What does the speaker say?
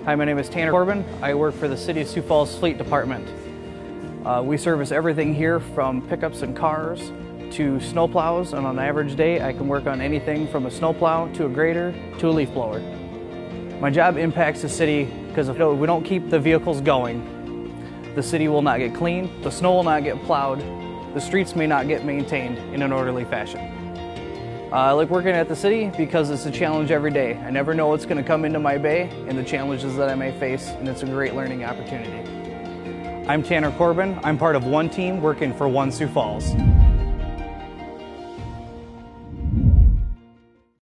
Hi, my name is Tanner Corbin. I work for the City of Sioux Falls Fleet Department. We service everything here from pickups and cars to snowplows, and on an average day I can work on anything from a snowplow to a grader to a leaf blower. My job impacts the city because if we don't keep the vehicles going, the city will not get clean, the snow will not get plowed, the streets may not get maintained in an orderly fashion. I like working at the city because it's a challenge every day. I never know what's going to come into my bay and the challenges that I may face, and it's a great learning opportunity. I'm Tanner Corbin. I'm part of one team working for one Sioux Falls.